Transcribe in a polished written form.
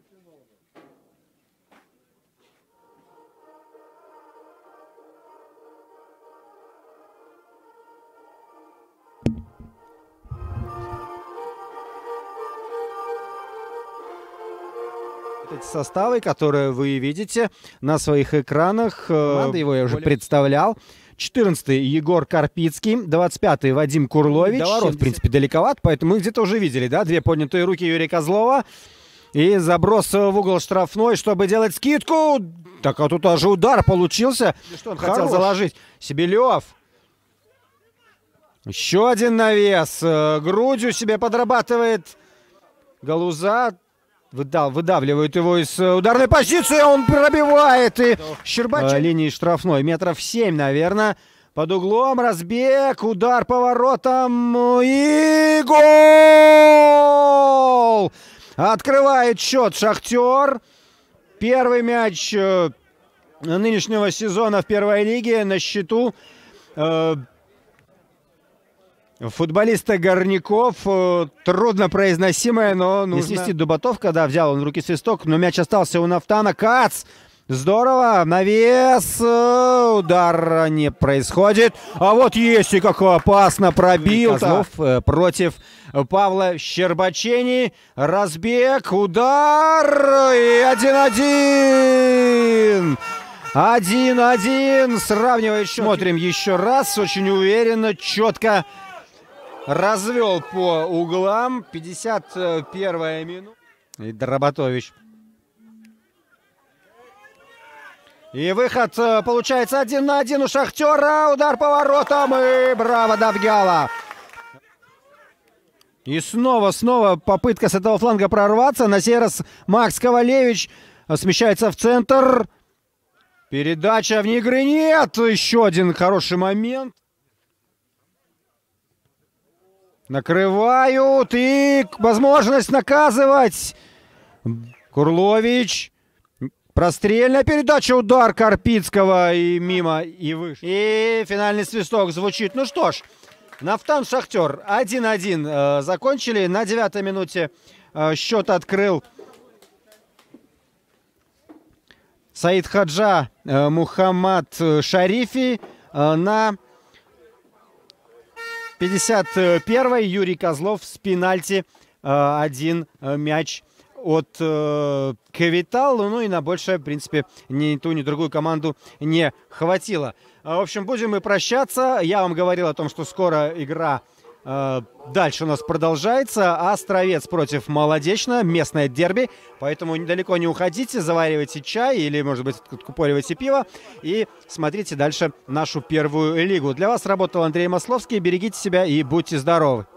Эти составы, которые вы видите на своих экранах, его я уже представлял. 14-й Егор Карпицкий, 25-й Вадим Курлович. До ворот, в принципе, далековат, поэтому мы где-то уже видели, да, две поднятые руки Юрия Козлова. И заброс в угол штрафной, чтобы делать скидку. Так, а тут даже удар получился. Что он хотел заложить? Себелев. Еще один навес. Грудью себе подрабатывает Галуза. Выдавливает его из ударной позиции, он пробивает, и Щербачев линии штрафной, метров 7, наверное, под углом, разбег, удар по воротам, и гол! Открывает счет «Шахтер». Первый мяч нынешнего сезона в первой лиге на счету футболиста Горняков. Трудно произносимое, но нужно. Не свистит Дубатов, когда взял он в руки свисток, но мяч остался у Нафтана. Кац! Здорово! Навес! Удара не происходит. А вот есть и как опасно пробил. Козлов против Павла Щербачени. Разбег, удар! И 1-1! 1-1. Сравнивает счет. Смотрим еще раз. Очень уверенно, четко развел по углам. 51-я минута. И Дроботович. И выход получается 1-1 у Шахтера. Удар по воротам. И браво Давгяла. И снова попытка с этого фланга прорваться. На сей раз Макс Ковалевич смещается в центр. Передача вне игры нет. Еще один хороший момент. Накрывают. И возможность наказывать. Курлович. Прострельная передача. Удар Карпицкого. И мимо, и выше. И финальный свисток звучит. Ну что ж. Нафтан Шахтер 1-1 закончили. На 9-й минуте счет открыл Саид Хаджа Мухаммад Шарифи. На 51-й Юрий Козлов с пенальти один мяч отковитал. Ну и на большее, в принципе, ни ту, ни другую команду не хватило. В общем, будем мы прощаться. Я вам говорил о том, что скоро игра дальше у нас продолжается. Островец против Молодечно. Местное дерби. Поэтому недалеко не уходите. Заваривайте чай или, может быть, откупоривайте пиво. И смотрите дальше нашу первую лигу. Для вас работал Андрей Масловский. Берегите себя и будьте здоровы.